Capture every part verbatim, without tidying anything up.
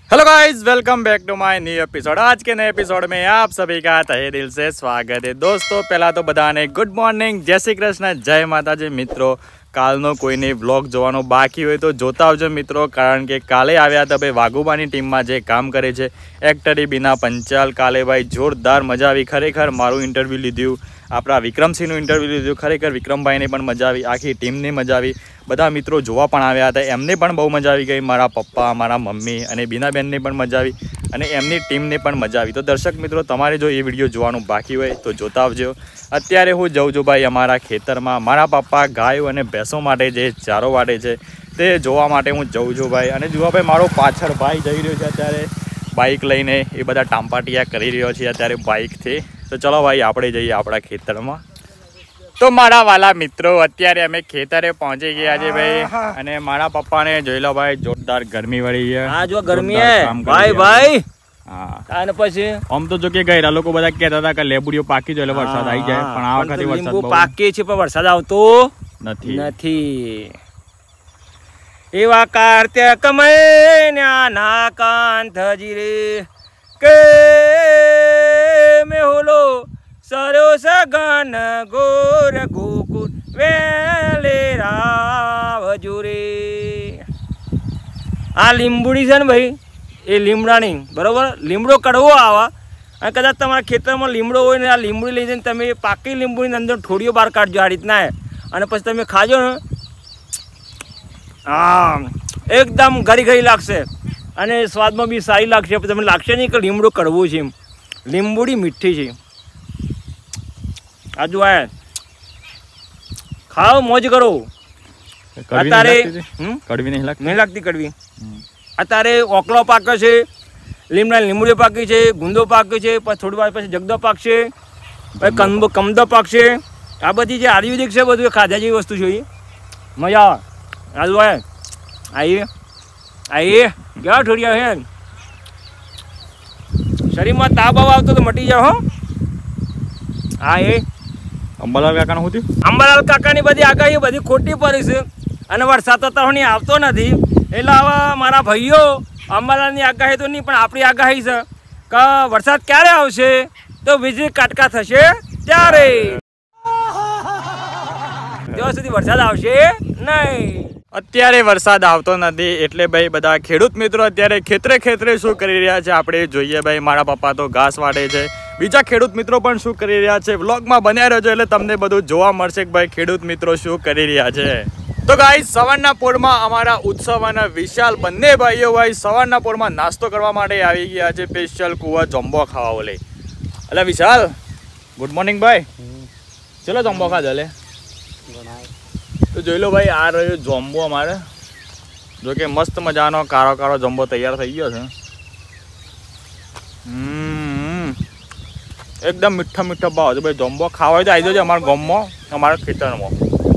Hello guys, welcome back to my new episode. आज के नए एपिसोड में आप सभी का तहे दिल से स्वागत है। दोस्तों पहला तो बधाने गुड मॉर्निंग, जय श्री कृष्ण, जय माताजी। मित्रों કાલનો કોઈને વ્લોગ જોવાનો બાકી હોય તો જોતા આવજો મિત્રો, કારણ કે કાલે આવ્યા હતા ભાઈ વાઘુબાની ટીમમાં જે કામ કરે છે એક્ટરી બીના પંચાલ। કાલે ભાઈ જોરદાર મજા આવી, ખરેખર મારું ઇન્ટરવ્યૂ લીધું, આપણા વિક્રમસિંહનું ઇન્ટરવ્યૂ લીધું, ખરેખર વિક્રમભાઈને પણ મજા આવી, આખી ટીમને મજા આવી, બધા મિત્રો જોવા પણ આવ્યા હતા, એમને પણ બહુ મજા આવી ગઈ, મારા પપ્પા, મારા મમ્મી અને બીનાબેનને પણ મજા આવી અને એમની ટીમને પણ મજા આવી। તો દર્શક મિત્રો તમારે જો એ વિડીયો જોવાનું બાકી હોય તો જોતા આવજો। અત્યારે હું જઉં છું ભાઈ અમારા ખેતરમાં, મારા પપ્પા ગાયો અને ભેંસો માટે જે ચારો વાટે છે તે જોવા માટે હું જઉં છું ભાઈ। અને જુઓ ભાઈ મારો પાછળ ભાઈ જઈ રહ્યો છે અત્યારે બાઇક લઈને, એ બધા ટાંપાટિયા કરી રહ્યો છે અત્યારે બાઇકથી। તો ચલો ભાઈ આપણે જઈએ આપણા ખેતરમાં। તો મારા વાલા મિત્રો અત્યારે અમે ખેતરે પહોંચી ગયા છે ભાઈ, અને મારા પપ્પાને જોઈ લો ભાઈ જોરદાર ગરમી વળી છે। હા જો ગરમી હે ભાઈ ભાઈ। હા અને પછી આમ તો જો કે ગયરા લોકો બધા કહેતા હતા કે લેબુડીઓ પાકી જાય એટલે વરસાદ આવી જાય, પણ આ વખતે વરસાદ બહુ પાકી છે પણ વરસાદ આવતો નથી નથી। એવા કાર્ત્ય કમૈયા ના કાંતજી રે કે મેહોલો સરો સગન ગોર ગોકુળ વેલે રાવજો રે। આ લીંબુડી છે ને ભાઈ, એ લીમડાની બરાબર, લીમડો કડવો આવે અને કદાચ તમારા ખેતરમાં લીમડો હોય ને આ લીંબડી લઈ જઈને તમે પાકી લીંબુની અંદર થોડીઓ બહાર કાઢજો આ રીતના, અને પછી તમે ખાજો ને હા એકદમ ઘરી ઘરી લાગશે અને સ્વાદમાં બી સારી લાગશે। તમને લાગશે નહીં કે લીમડો કડવો છે, એમ લીંબુડી મીઠી છે। આ જો આ ખાઓ મોજ કરો। અત્યારે કડવી નહીં લાગતી, નહીં લાગતી કડવી। અત્યારે ઓકળો પાકે છે, લીમડા લીંબુડી પાકી છે, ગુંદો પાકે છે, પછી થોડી વાર પછી જગદો પાકશે, પછી કમદો કમદો પાકશે। આ બધી જે આયુર્વેદિક છે બધું ખાધા જેવી વસ્તુ છે, મજા આવે। આજુ આવે આવીએ આવીએ કેવા ઠોડિયા છે, શરીરમાં તાવ બાવ આવતો તો મટી જાવ। હો હા એ અંબાલાલ કાકાનું શું થયું? અંબાલાલ કાકાની બધી આગાહી બધી ખોટી પડી છે અને વરસાદ તો તહણી આવતો નથી, એટલે હવે મારા ભાઈઓ અંબાલાલની આગાહી તો નહીં પણ આપણી આગાહી છે કે વરસાદ ક્યારે આવશે તો વીજળી કાટકા થશે ત્યારે, ત્યાં સુધી વરસાદ આવશે નહીં। અત્યારે વરસાદ આવતો નથી એટલે ભાઈ બધા ખેડૂત મિત્રો અત્યારે ખેતરે ખેતરે શું કરી રહ્યા છે આપણે જોઈએ ભાઈ। મારા પપ્પા તો ઘાસ વાટે છે, બીજા ખેડૂત મિત્રો પણ શું કરી રહ્યા છે વ્લોગમાં બન્યા રહેજો એટલે તમને બધું જોવા મળશે કે ભાઈ ખેડૂત મિત્રો શું કરી રહ્યા છે। તો ગાઈસ સવારના પોરમાં અમારા ઉત્સવ અને વિશાલ બંને ભાઈઓ ભાઈ સવારના પોરમાં નાસ્તો કરવા માટે આવી ગયા છે, સ્પેશિયલ કુવા જમ્બો ખાવા બોલે। એટલે વિશાલ ગુડ મોર્નિંગ ભાઈ, ચલો જમ્બો ખાધો લે। તો જોઈ લો ભાઈ આ રહ્યો જોમ્બો અમારે, જો કે મસ્ત મજાનો કારો કારો જમ્બો તૈયાર થઈ ગયો છે। હમ એકદમ મીઠા મીઠા ભાવ છે ભાઈ, જમ્બો ખાવા હોય તો આવી જજો અમારા ગામમાં, અમારા ખેતરમાં।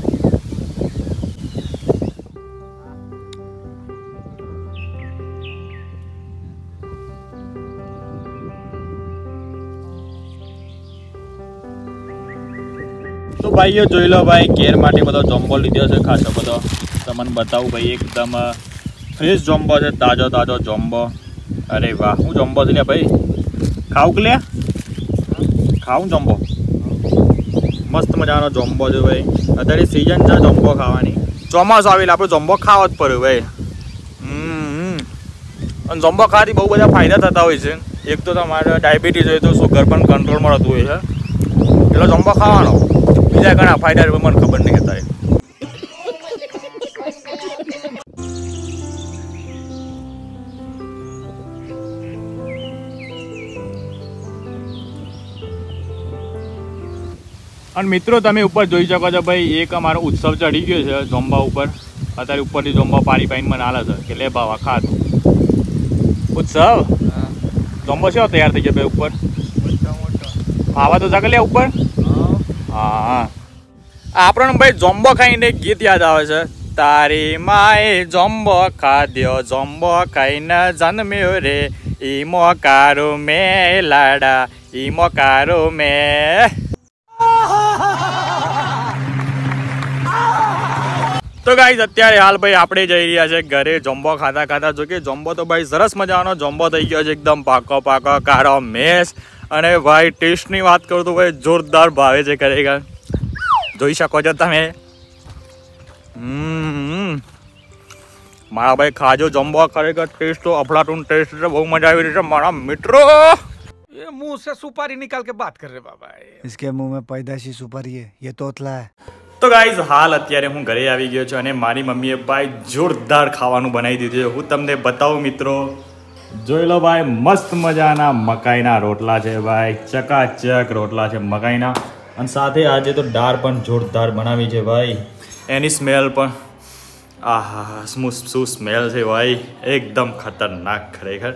તો ભાઈઓ જોઈ લો ભાઈ ઘેર માટે બધો જમ્બો લીધો છે ખાસો બધો, તમને બતાવું ભાઈ એકદમ ફ્રેશ જમ્બો છે, તાજો તાજો જમ્બો। અરે વાહ હું જમ્બો છે લે ભાઈ, ખાવું કે લે ખાવું જમ્બો, મસ્ત મજાનો જમ્બો છે ભાઈ। અત્યારે સિઝન છે જમ્બો ખાવાની, ચોમાસું આવેલ આપણે જમ્બો ખાવા જ પડે ભાઈ। હમ અને જમ્બો ખાવાથી બહુ બધા ફાયદા થતા હોય છે, એક તો તમારે ડાયાબિટીસ હોય તો સુગર પણ કંટ્રોલમાં રહેતું હોય છે, એટલે જમ્બો ખાવાનો, બીજા ઘણા ફાયદા મને ખબર નહીં હતા। અને મિત્રો તમે ઉપર જોઈ શકો છો ભાઈ એક અમારો ઉત્સવ ચડી ગયો છે જોમ્બા ઉપર, અત્યારે ઉપરથી જોમ્બા પાણી પાણી મને હાલે છે કે લે બાવા ખા તું। ઉત્સવ જોમ્બો છે તૈયાર થઈ ગયો ભાઈ ઉપર, આવા તો જાગે લે ઉપર। હા આપણને ભાઈ જોમ્બો ખાઈને ગીત યાદ આવે છે, તારી માએ જોમ્બો ખાધ્યો જોમ્બો ખાઈને જન્મ્યો રે, ઈમો કારો મેં લાડા ઈમો કારો મેં। તો ગાઈઝ અત્યારે હાલ ભાઈ આપણે જઈ રહ્યા છે ઘરે જોમ્બો ખાતા ખાતા. જો કે જોમ્બો તો ભાઈ સરસ મજાનો જોમ્બો થઈ ગયો છે, એકદમ પાકો પાકો કાળો મેસ. અને ભાઈ ટેસ્ટની વાત કરું તો ભાઈ જોરદાર ભાવે છે ખરેખર, જોઈ શકો છો તમે. હમ મારા ભાઈ ખાજો જોમ્બો, ખરેખર ટેસ્ટ તો અફલાટૂન ટેસ્ટ છે, બહુ મજા આવી રહી છે મારા મિત્રો. ये मुंह से सुपारी निकाल के बात कर रहे बाबा, इसके मुंह में पैदाशी सुपारी है, ये तोतला है. તો ગાઈઝ હાલ અત્યારે હું ઘરે આવી ગયો છું અને મારી મમ્મીએ ભાઈ જોરદાર ખાવાનું બનાવી દીધું છે. હું તમને બતાવું મિત્રો, જોઈ લો ભાઈ, મસ્ત મજાના મકાઈના રોટલા છે ભાઈ, ચકાચક રોટલા છે મકાઈના. અને સાથે આજે તો દાળ પણ જોરદાર બનાવી છે ભાઈ, એની સ્મેલ પણ આહા શું શું સ્મેલ છે ભાઈ, એકદમ ખતરનાક ખરેખર.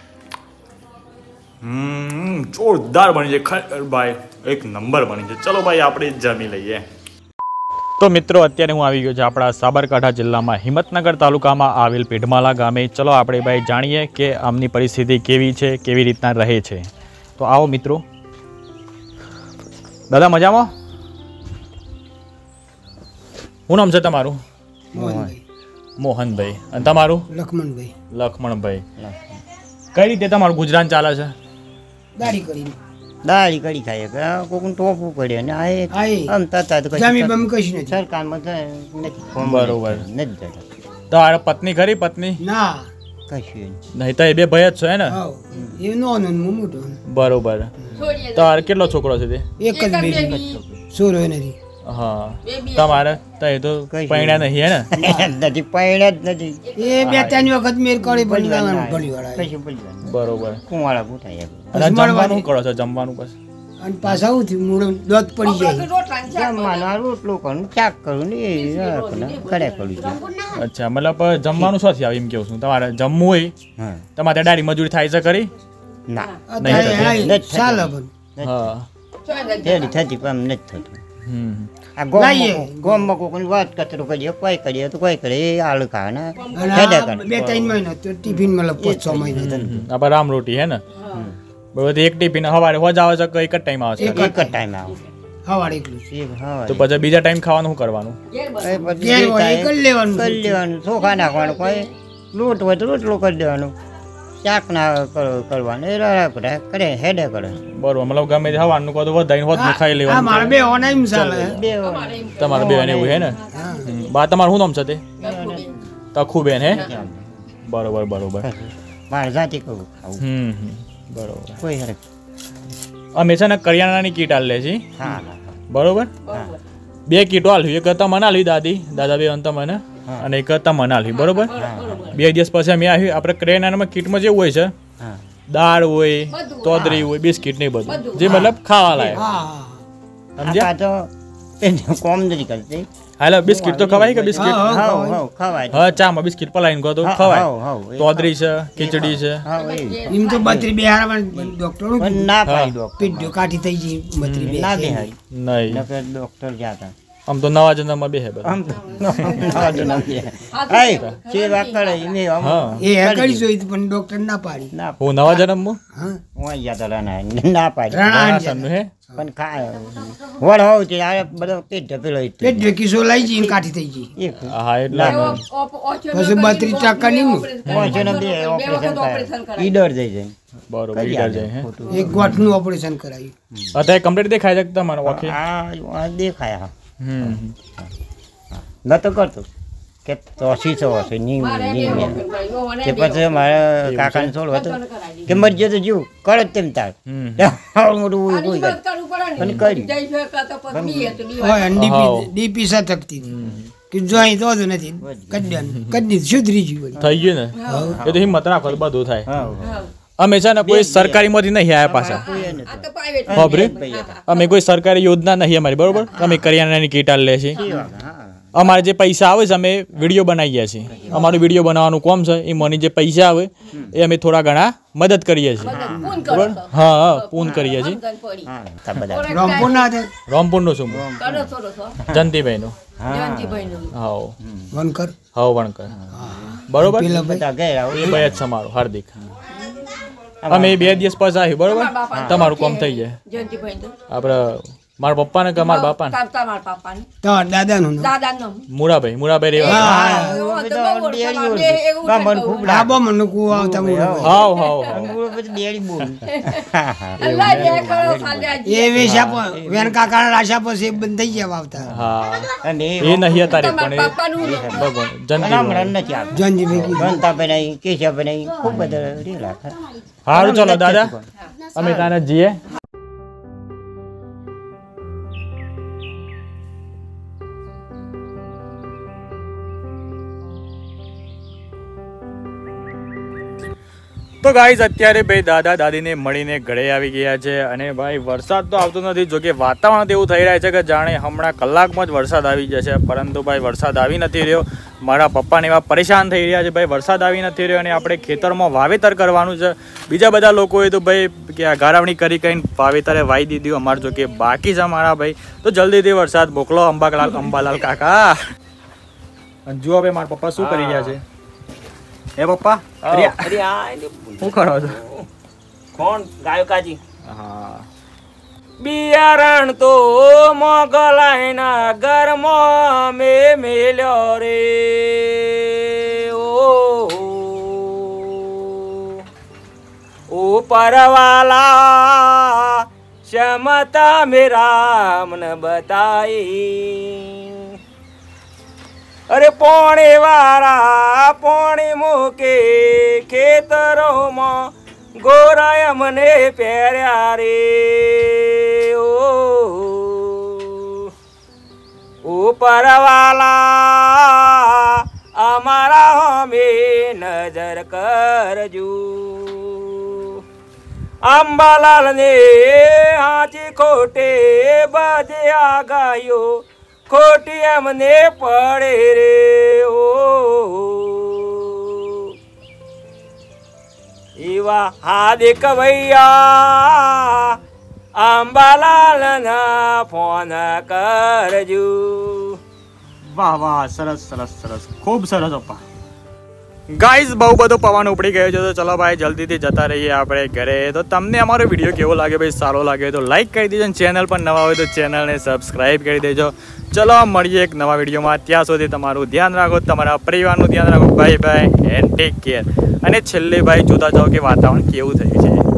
હમ જોરદાર બની છે ખરેખર ભાઈ, એક નંબર બની છે. ચલો ભાઈ આપણે જમી લઈએ. તો મિત્રો અત્યારે હું આવી ગયો છું આપણા સાબરકાંઠા જિલ્લામાં હિંમતનગર તાલુકામાં આવેલ પેઢમાલા ગામે. ચલો આપણે ભાઈ જાણીએ કે આમની પરિસ્થિતિ કેવી છે, કેવી રીતના રહે છે. તો આવો મિત્રો. દાદા મજામાં? શું નામ છે તમારું? મોહનભાઈ. મોહનભાઈ. અને તમારું? લખમણભાઈ. લખમણભાઈ. કઈ રીતે તમારું ગુજરાન ચાલે છે? દાઢી કરીને દાળી કડી ખાઈએ કે કોકનું ટોપવું પડે ને આ એ આ એ આમ તતા તો જમી બમી કશું નથી. સરકારમાં તો નથી ફોર્મ બરોબર. નથી જતા તમારા પત્ની ખરી? પત્ની ના કશું નહીં તો એ બે ભાઈ જ છો હે ને? હાવ એ નોનો ને હું મોટો. બરોબર. તમારે કેટલો છોકરો છે તે? એક જ બેબી સોરો નથી. હા તમારે તો એ તો પૈણ્યા નહીં હે ને? નથી પૈણા જ નથી એ બે ત્રણ વખત મેર કરી પણ લાવવાનું ભલી વાળા. કશું બોલવાનું બરોબર. કુંવાળા પૂછાય અને જમવાનું કરો છો? જમવાનું પછી અને પાછા આવું થયું મૂળ દોત પડી જાય. જમવાનું આ રોટલો કરું શાક કરું ને એ કરે કરું છે. અચ્છા, મતલબ જમવાનું શોથી આવે એમ કેવું છું? તમારે જમવું હોય હા તમારે દાડી મજૂરી થાય છે ખરી? ના અત્યારે નથી આ ચાલે પણ હા. તેડી થતી પણ નથી થતું. હમ આ લાઈએ. ગોમમાં ગોમમાં કોઈની વાત કચરો કરીએ કોઈ કરીએ તો કોઈ કરે એ આલુ ખાવા ને અને હેડે આ કરે બે ત્રણ મહિના તો ટિફિન મતલબ પાંચ છ મહિના આપણે રામ રોટી હે ને? બધી એક ટિફિન સવારે હોજ આવે છે કે એક જ ટાઈમ આવે છે? એક જ ટાઈમ આવે હવાડે એકલું એક હા તો પછી બીજા ટાઈમ ખાવાનું શું કરવાનું? ઘેર હોય એ કરી લેવાનું. કરી લેવાનું ચોખા નાખવાનું કોઈ લોટ હોય તો રોટલો કરી દેવાનું શાક ના કર- કરવાનું એ રાડા પડા કરે હેડે કરે બરોબર. મતલબ ગમે તે હવાનું કહો તો વધાઈને હોદનું ખાઈ આ લેવાનું. મારે બે ઓના એમ ચાલે. બે તમારે બે એવું હે ને? હા. હમ. બા તમારું શું નામ છે તે? તખુબેન હે? બરોબર બરોબર. મારે જાતી કરવું ખાવું હમ હમ. બરોબર. કોઈ હરે અમે છે ને કરિયાણાની કીટ આલે છે હા હા હા બરોબર. હા બે કીટો આલવી, એક તમને આલવી દાદી દાદા બે અંત મને હા. અને એક તમને આલવી બરોબર. હા બે દિવસ પછી અમે આવ્યું. આપણે કરિયાણામાં કીટમાં જેવું હોય છે હા દાળ હોય, તોદરી હોય, બિસ્કીટ ને એ બધું જે મતલબ ખાવા લાયક. હા સમજ્યા? આ તો એને કોમ નથી કરતી હાલો બિસ્કીટ તો ખવાય કે બિસ્કીટ? હા, હા, હાવ હાવ ખવાય હા ચામાં બિસ્કીટ પલાઈને કહો તો હા, ખવાય. હાવ, હાવ, એ તોદરી છે, ખીચડી છે. હાવ એ એમ તો બત્રી બે હારા ડોક્ટર પણ ના પાડી ડોક્ટર પીડ્યો કાઠી થઈ ગઈ બત્રી બે ના છે. બેહાય નહીં નકર ડોક્ટર જાતા આમ તો નવા જન્મમાં બે હે બધા. આમ તો ના તો ના બેહાય એ સેવા કરે એને આમ હા એ હે કરી જોઈ પણ ડોક્ટર ના પાડી. ના હું નવા જન્મમાં હા હું જાતા રાના ના પાડી રાણા રાણાસનનું હે? પણ ખા વડ હોવ છે આ બધો પેટ ઢપેલો ઈ પેટ કિસો લઈ જઈ કાઠી થઈ ગઈ. એક હા એટલે પછી બત્રીસ ટકા ની પાંચસો બે ઓપરેશન થાય ઈડર જઈ જાય બરોબર. કરી ઈડર આલે જાય હે? ખોટું. એક ગોઠનું ઓપરેશન કરાયું. અત્યારે કમ્પ્લીટ દેખાય છે તમારે ઓકે? આ આ દેખાય હા હમ નતો કરતો કે તોસી છો હશે ની ની કે પછી મારા કાકાને છોડ હતો કે મરજે તો જીવ કરો તેમ તાર હમ આવડું મોટું ઉઈ ઉઈ કરે. પણ કરી હોય અને હાવ. ડીપી ડીપી સતકતી કે જોઈ તો જ નથી કડ્યા કડી સુધરી ગઈ વળી. થઈ ગયું ને? એ તો હિંમત રાખો તો બધું થાય. હા અમે છે ને કોઈ સરકારી માંથી નહીં આવ્યા પાછા. ખબર અમે કોઈ સરકારી યોજના નહીં અમારી બરોબર. અમે કરિયાણાની કીટ આલે છે. હા અમારે જે પૈસા આવે છે અમે વિડીયો બનાવીએ છીએ. અમારું વિડીયો બનાવવાનું કોમ છે એ મને જે પૈસા આવે એ અમે થોડા ઘણા મદદ કરીએ છીએ બરોબર. હા હા પૂન કરીએ છીએ. હા તા બધા રામપુર ના હતા રામપુરનું શું? જયંતિભાઈનું. હાવ વનકર હાવ વણકર બરોબર. પેલા ભાઈ બધા ગયા એ ભાઈ જ છે મારું હાર્દિક. અમે બે દિવસ પછી આવ્યું બરોબર. તમારું કોમ થઈ જાય. આપણે મારા પપ્પા ને કે મારા બાપા ને તમારા પાપાને તમારા દાદાનું નામ. દાદાનું મુરાભાઈ મુરાભાઈ રેવા ડાબો મને કુવો આવતા મૂળો. હાવ હાવ ડેરી બોલ એ વેશાપો વેન કાકાના રાશાપો છે બંધ થઈ ગયા વાવતા. હા અને એ નહીં હતા રે પણ એ પાપાનું ભગવાન જંતી હમણાં નથી આપતા જંજી ભેગી બનતા બનાવી કેશા બનાવી ખૂબ બધા રેલા સારું ચલો દાદા અમે તાને જઈએ. તો ગાઈઝ અત્યારે ભાઈ દાદા દાદીને મળીને ઘરે આવી ગયા છે અને ભાઈ વરસાદ તો આવતો નથી, જોકે વાતાવરણ તો એવું થઈ રહ્યા છે કે જાણે હમણાં કલાકમાં જ વરસાદ આવી જશે, પરંતુ ભાઈ વરસાદ આવી નથી રહ્યો. મારા પપ્પાને એવા પરેશાન થઈ રહ્યા છે ભાઈ, વરસાદ આવી નથી રહ્યો અને આપણે ખેતરમાં વાવેતર કરવાનું છે. બીજા બધા લોકોએ તો ભાઈ કે ગારાવણી કરી કરીને વાવેતરે વાવી દીધું, અમારે જો કે બાકી છે મારા ભાઈ. તો જલ્દીથી વરસાદ મોકલો અંબાલાલ અંબાલાલ કાકા. અને જુઓ ભાઈ મારા પપ્પા શું કરી રહ્યા છે. હે પપ્પા શું કરો છો? કોણ ગાયો કાજી હા બિયારણ તો મોગલાઈના ઘરમાં મે મેલ્યો રે ઓ ઓ પરવાલા ક્ષમતા મેરા મને બતાઈ. અરે પોણે વાળા પોણે મૂકે ખેતરોમાં ગોરાય મને પહેર્યા રે ઓ ઉપરવાલા અમારા હમે નજર કરજો. અંબાલાલ ને હાચી ખોટે બધે આગાયો ખોટી અમને પડે રે ઓ એવા હાદે કવૈયા અંબાલાલ ના ફોન કરજો. વાહ વાહ સરસ સરસ સરસ ખૂબ સરસ પપ્પા. ગાઈઝ બહુ બધો પવન ઉપડી ગયો છે, તો ચલો ભાઈ જલ્દીથી જતા રહીએ આપણે ઘરે. તો તમને અમારો વિડીયો કેવો લાગે ભાઈ, સારો લાગે તો લાઈક કરી દેજો, ચેનલ પર નવા હોય તો ચેનલને સબસ્ક્રાઈબ કરી દેજો. ચલો મળીએ એક નવા વિડીયોમાં, ત્યાં સુધી તમારું ધ્યાન રાખો, તમારા પરિવારનું ધ્યાન રાખો. Bye bye and take care. અને છેલ્લે ભાઈ જોતા જાઓ કે વાતાવરણ કેવું થયું છે.